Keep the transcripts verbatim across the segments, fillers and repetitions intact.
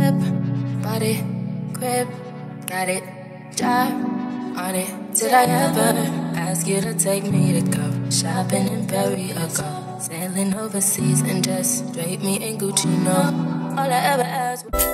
whip, body, grip, got it, drive on it. Did I ever ask you to take me to go shopping in Paris or go sailing overseas and just drape me in Gucci? No, all I ever asked was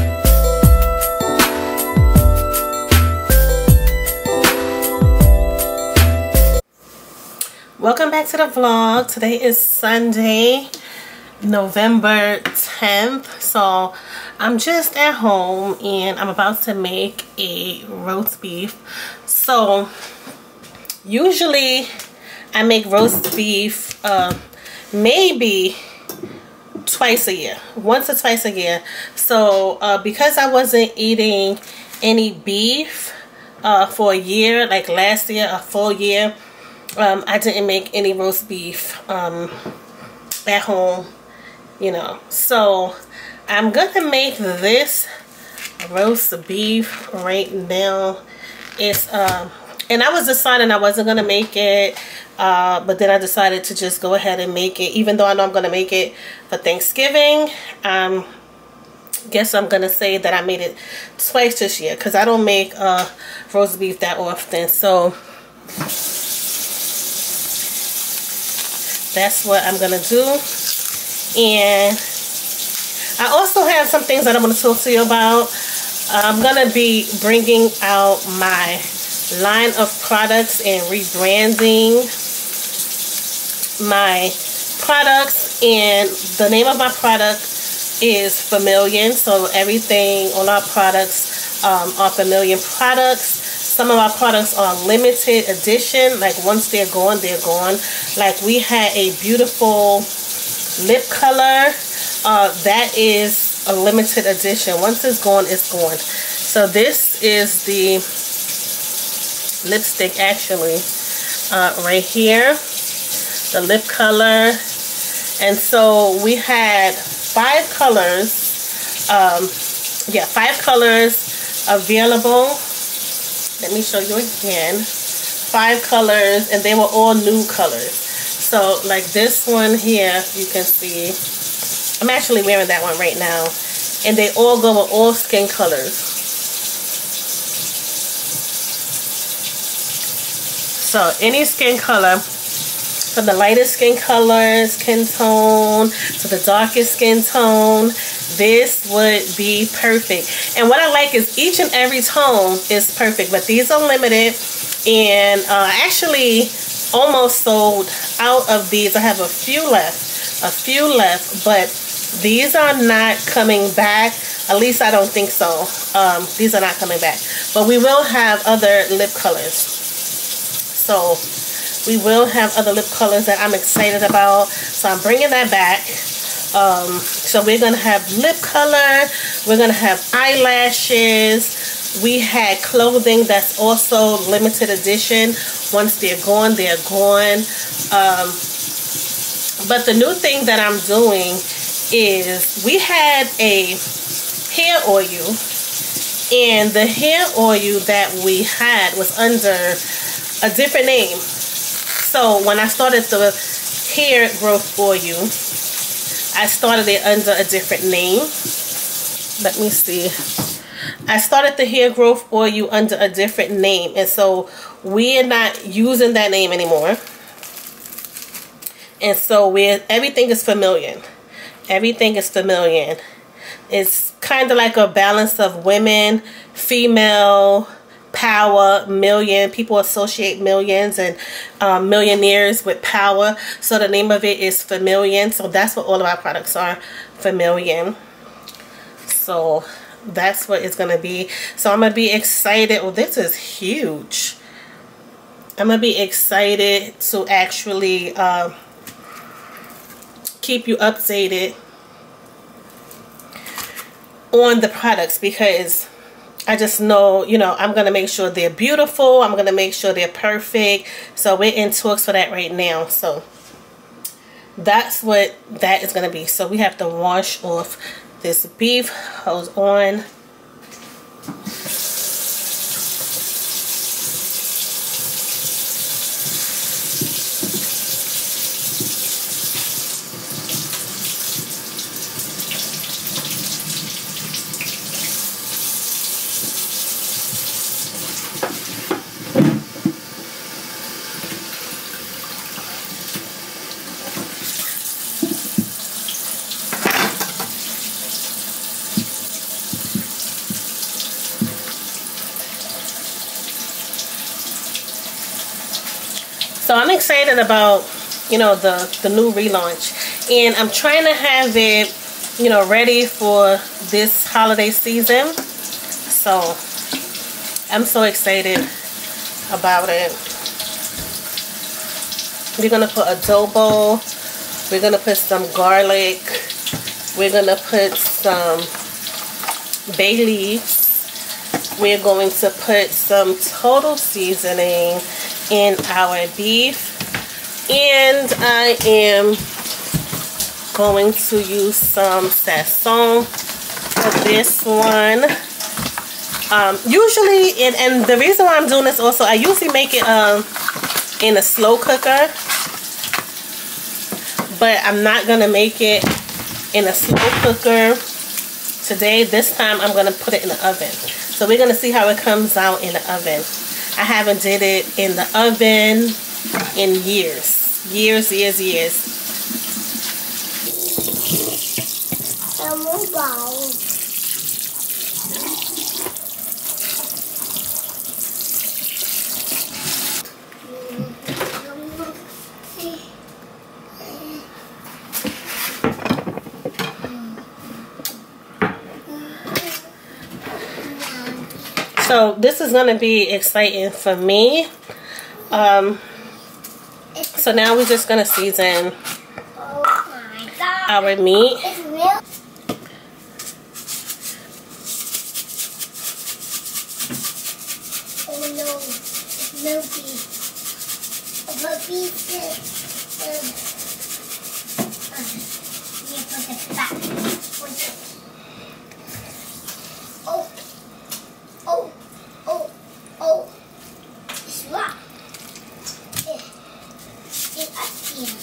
welcome back to the vlog. Today is Sunday, November tenth. So I'm just at home and I'm about to make a roast beef. So usually I make roast beef uh, maybe twice a year, once or twice a year. So uh, because I wasn't eating any beef uh, for a year, like last year, a full year, Um, I didn't make any roast beef um, at home, you know. So I'm gonna make this roast beef right now. It's um, and I was deciding I wasn't gonna make it, uh, but then I decided to just go ahead and make it, even though I know I'm gonna make it for Thanksgiving. Um, guess I'm gonna say that I made it twice this year because I don't make uh, roast beef that often. So that's what I'm gonna do. And I also have some things that I'm gonna talk to you about. I'm gonna be bringing out my line of products and rebranding my products, and the name of my product is Famillion. So everything, all our products um, are Famillion products. Some of our products are limited edition. Like once they're gone, they're gone. Like we had a beautiful lip color. Uh, that is a limited edition. Once it's gone, it's gone. So this is the lipstick actually. Uh, right here. The lip color. And so we had five colors. Um, yeah, five colors available. Let me show you again. Five colors, and they were all new colors. So like this one here, you can see, I'm actually wearing that one right now, and they all go with all skin colors. So any skin color, from the lightest skin color, skin tone, to the darkest skin tone, this would be perfect. And what I like is each and every tone is perfect, but these are limited, and uh, actually almost sold out of these. I have a few left, a few left, but these are not coming back. At least I don't think so. Um, these are not coming back, but we will have other lip colors. So we will have other lip colors that I'm excited about. So I'm bringing that back. Um, so we're going to have lip color. We're going to have eyelashes. We had clothing that's also limited edition. Once they're gone, they're gone. Um, but the new thing that I'm doing is we had a hair oil. And the hair oil that we had was under a different name. So when I started the hair growth oil, I started it under a different name. Let me see. I started the hair growth oil under a different name. And so we are not using that name anymore. And so we're, everything is Famillion. Everything is Famillion. It's kind of like a balance of women, female, power, million. People associate millions and um, millionaires with power. So the name of it is Famillion. So that's what all of our products are, Famillion. So that's what it's going to be. So I'm going to be excited. Oh, this is huge. I'm going to be excited to actually uh, keep you updated on the products, because I just know, you know, I'm going to make sure they're beautiful. I'm going to make sure they're perfect. So we're in talks for that right now. So that's what that is going to be. So we have to wash off this beef. Hold on. So I'm excited about, you know, the, the new relaunch. And I'm trying to have it, you know, ready for this holiday season. So I'm so excited about it. We're going to put adobo. We're going to put some garlic. We're going to put some bay leaves. We're going to put some total seasoning in our beef. And I am going to use some sazon for this one. Um, usually, and, and the reason why I'm doing this also, I usually make it um, in a slow cooker. But I'm not going to make it in a slow cooker today. This time I'm going to put it in the oven. So we're going to see how it comes out in the oven. I haven't did it in the oven in years. Years, years, years. So this is going to be exciting for me. Um, so now we're just going to season our meat. Oh no, it's milky. But we did. You put it back. Oh, oh, oh, oh. It's rock. It, it's up here.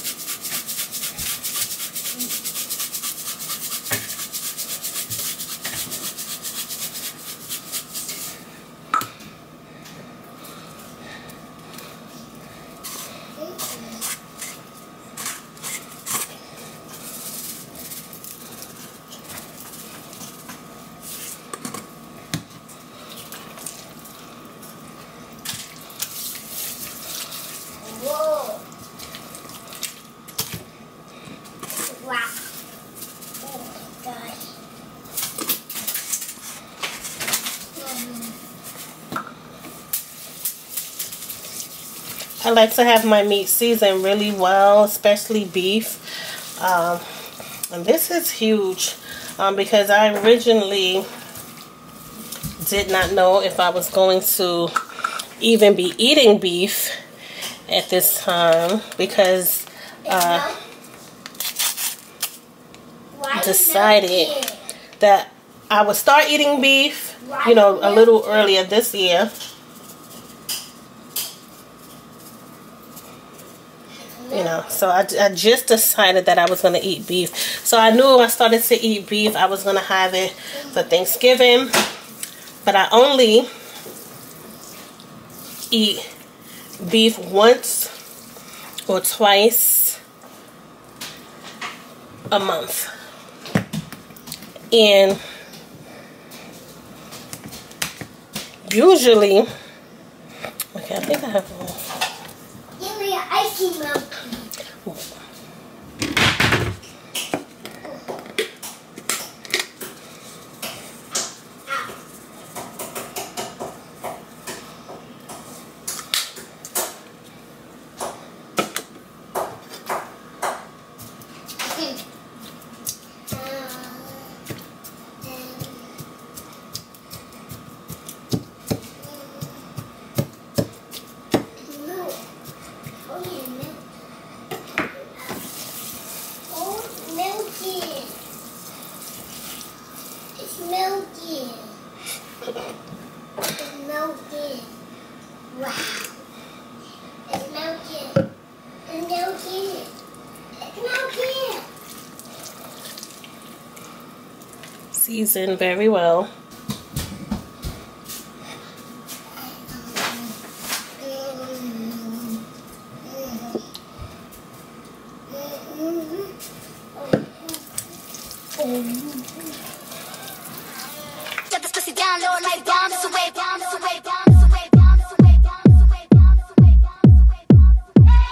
I like to have my meat seasoned really well, especially beef. Um, and this is huge um, because I originally did not know if I was going to even be eating beef at this time because uh, decided that I would start eating beef, you know, a little earlier this year. You know, so I, I just decided that I was going to eat beef. So I knew I started to eat beef, I was going to have it for Thanksgiving. But I only eat beef once or twice a month. And usually, okay, I think I have one. Give me an icy milk. Milky. It's milky. Wow. It's milky. It's milky. It's milky. Seasoned very well. Get this pussy down low like bombs away, bombs away, bombs away, bombs away, bombs away, bombs away, bombs away, bombs away.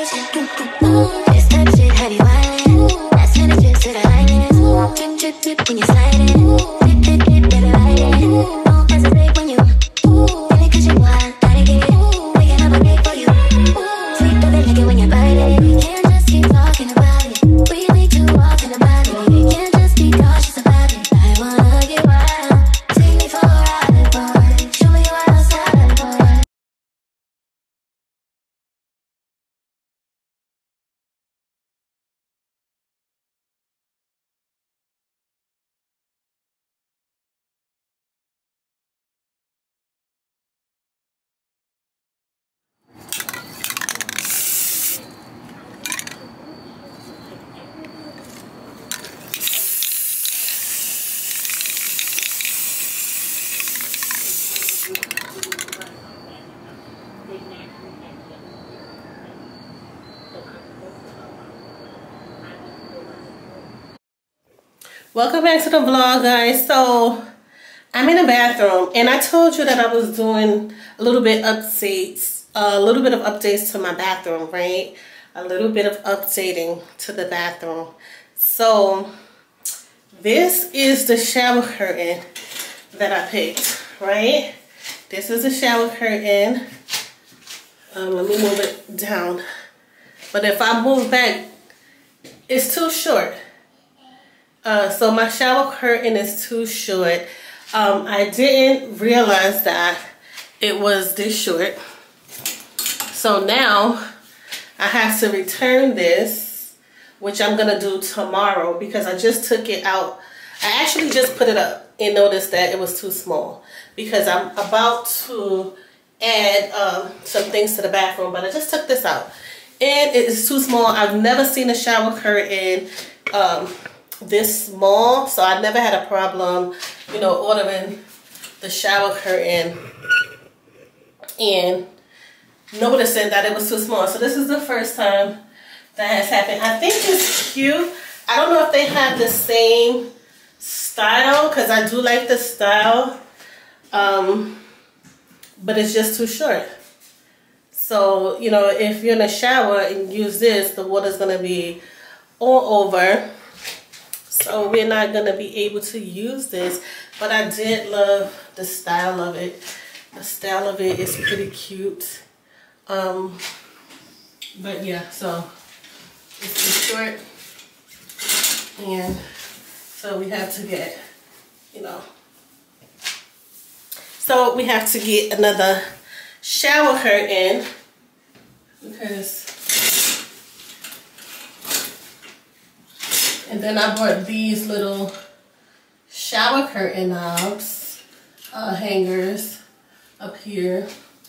This type of shit have you wildin'. Last minute trips to the islands. Drip, drip, drip when you sliding. Dip, dip, dip, baby, ride it. Don't hesitate when you feel it 'cause you wild, gotta get it. Waking up a break for you. Sweet baby, like it when you bite it. We can't just keep talking about it. We need to walk in about it. We can't just be cautious about it. I wanna get wild. Take me for a ride, boy. Show me you outside, boy. Welcome back to the vlog, guys. So I'm in the bathroom and I told you that I was doing a little bit updates, a little bit of updates to my bathroom, right? A little bit of updating to the bathroom. So this is the shower curtain that I picked, right? This is the shower curtain. Um, let me move it down. But if I move back, it's too short. Uh, so my shower curtain is too short. Um, I didn't realize that it was this short. So now I have to return this, which I'm gonna do tomorrow because I just took it out. I actually just put it up and noticed that it was too small because I'm about to add um, some things to the bathroom, but I just took this out and it is too small. I've never seen a shower curtain um, this small, so I never had a problem, you know, ordering the shower curtain and noticing that it was too small. So this is the first time that has happened. I think it's cute. I don't know if they have the same style because I do like the style, um, but it's just too short. So, you know, if you're in a shower and use this, the water's gonna be all over. So we're not going to be able to use this, but I did love the style of it. The style of it is pretty cute. Um, but yeah, so it's too short. And so we have to get, you know, so we have to get another shower curtain because, and then I bought these little shower curtain knobs, uh, hangers up here.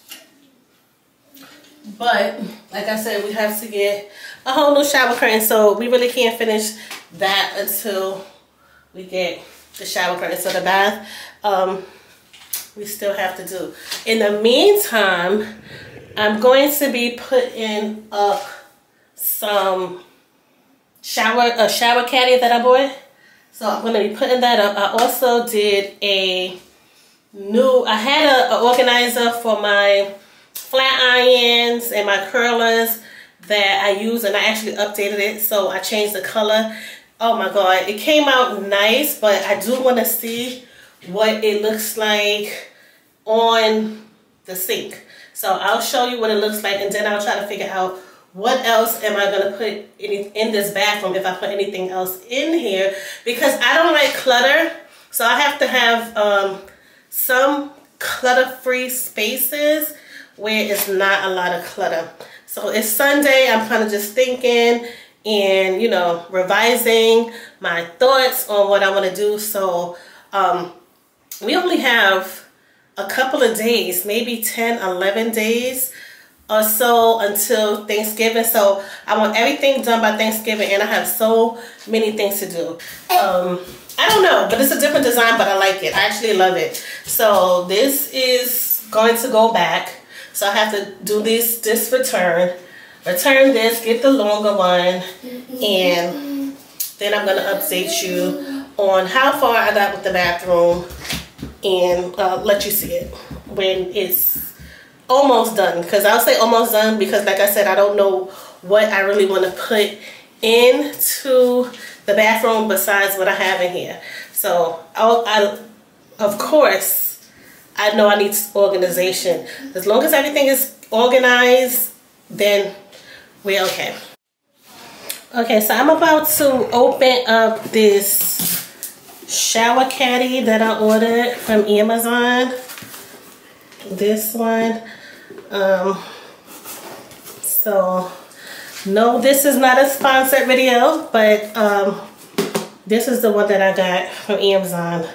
But like I said, we have to get a whole new shower curtain, so we really can't finish that until we get the shower curtain. So the bath, um, we still have to do. In the meantime, I'm going to be putting up some shower a shower caddy that I bought. So I'm going to be putting that up. I also did a new, I had a, a organizer for my flat irons and my curlers that I use, and I actually updated it, so I changed the color. Oh my god, it came out nice, but I do want to see what it looks like on the sink. So I'll show you what it looks like, and then I'll try to figure out what else am I going to put in, in this bathroom, if I put anything else in here, because I don't like clutter. So I have to have um, some clutter-free spaces where it's not a lot of clutter. So it's Sunday, I'm kind of just thinking and, you know, revising my thoughts on what I want to do. So um, we only have a couple of days, maybe ten, eleven days or so until Thanksgiving. So I want everything done by Thanksgiving, and I have so many things to do. Um, I don't know, but it's a different design, but I like it. I actually love it. So this is going to go back. So I have to do this, this return, return this, get the longer one, and then I'm going to update you on how far I got with the bathroom and uh, let you see it when it's almost done. Because I'll say almost done because, like I said, I don't know what I really want to put into the bathroom besides what I have in here. So I'll, I, of course, I know I need organization. As long as everything is organized, then we're okay. Okay, so I'm about to open up this shower caddy that I ordered from Amazon. This one. Um, so, no, this is not a sponsored video, but um, this is the one that I got from Amazon.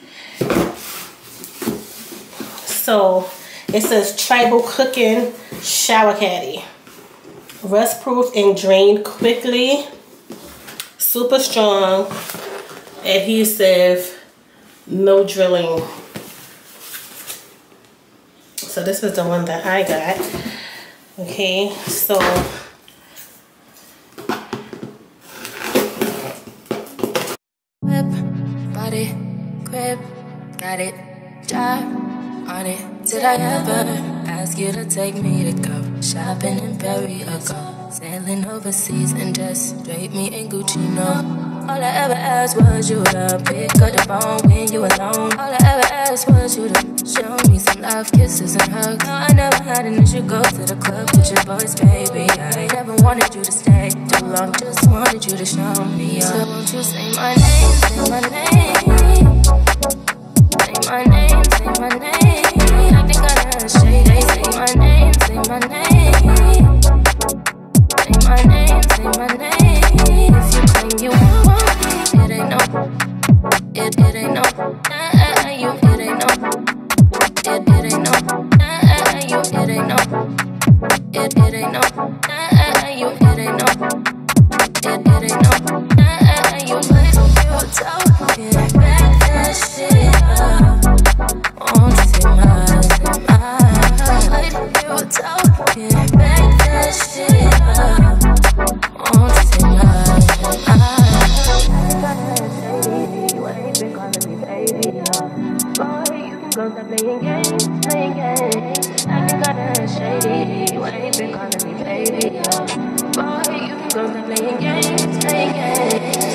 So, it says Tribal Cooking Shower Caddy. Rust proof and drain quickly. Super strong. Adhesive. No drilling. So this is the one that I got. Okay, so whip, body, grip, got it, job on it. Did I ever ask you to take me to go shopping in Paris or go sailing overseas and just drape me in Gucci? No. All I ever asked was you to pick up the phone when you alone. All I ever asked was you to show me some love, kisses and hugs. No, I never had an issue, go to the club with your boys, baby. I never wanted you to stay too long, just wanted you to show me up. So won't you say my name, say my name. Say my name, say my name. I think I heard shady. Say my name, say my name. Say my name, say my name. If you claim you want it ain't no, it, it ain't no, nah, you, it ain't no, it, it ain't no, nah, you, it ain't no, it, it ain't no, nah, you, it ain't no, it, it ain't no, nah, you, but you talking back that shit up, won't you say my, say my, but you talking back that shit up, won't you say my, say my. Go stop playing games, playing games. I think I done shady. You ain't been calling me baby, yo. Boy, you can go stop playing games, playing games.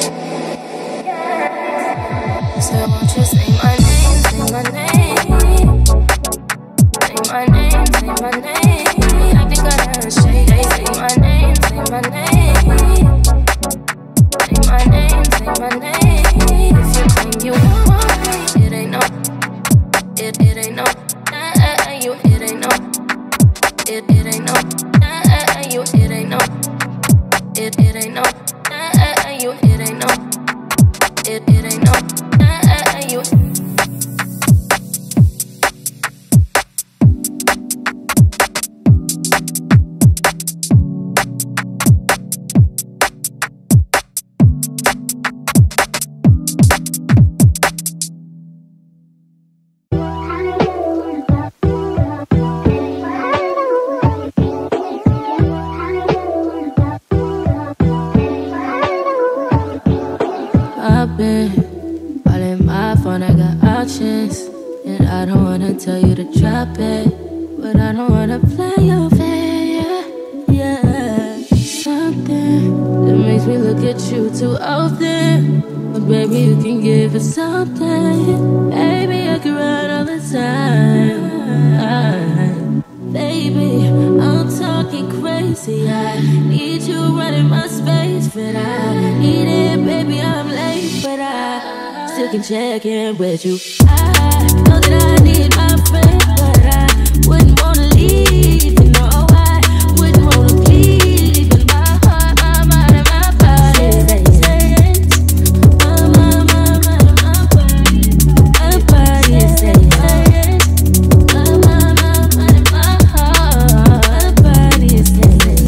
Yeah. So won't you say my name, say my name. Say my name, say my name. I think I done shady. Say my name, say my name. Say my name, say my name. If you claim you want me, it ain't no. It, it ain't no, nah, you, it ain't no, it, it ain't no, nah, you, it ain't no, it, it ain't no, nah, you, it ain't no, it, it ain't no, nah, you. All in my phone, I got options, and I don't wanna tell you to drop it, but I don't wanna play your fair, yeah. Something that makes me look at you too often, but baby, you can give it something. Baby, I can run all the time. Baby, I'm talking crazy. I need you running my space, but I need it, baby. I'm late, but I still can check in with you. I know that I need my friend, but I wouldn't wanna leave. You know I wouldn't wanna leave. In my heart, my mind, and my body. Say it, my, my, my, my, my body, my body. Say it, my, my, my, my, my heart, my body. Say it.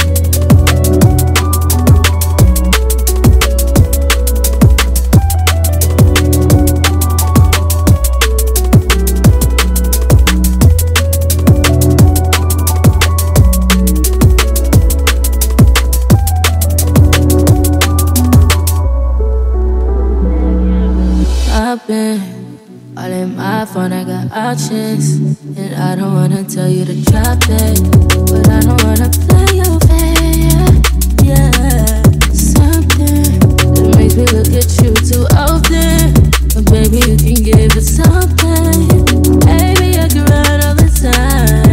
All in my phone, I got options, and I don't wanna tell you to drop it, but I don't wanna play your fair. me look at you too often. But baby, you can give it something. Baby, I can run all the time.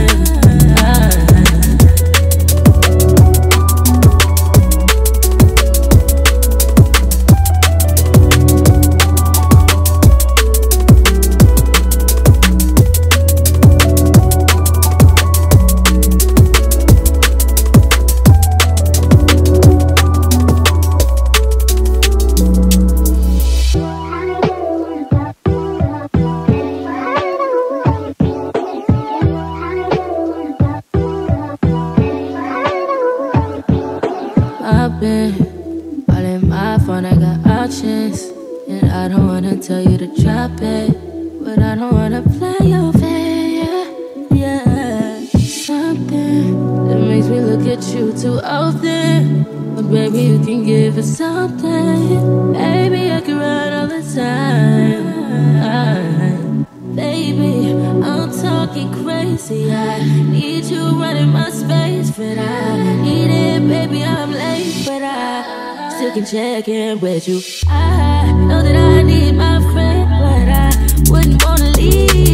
All in my phone, I got options, and I don't wanna tell you to drop it, but I don't wanna play your fair, yeah. Something that makes me look at you too often, but baby, you can give it something. Baby, I can run all the time. Baby, I'm talking crazy. I need you running my space, but I need it, baby. I'm late, but I still can check in with you. I know that I need my friend, but I wouldn't wanna leave.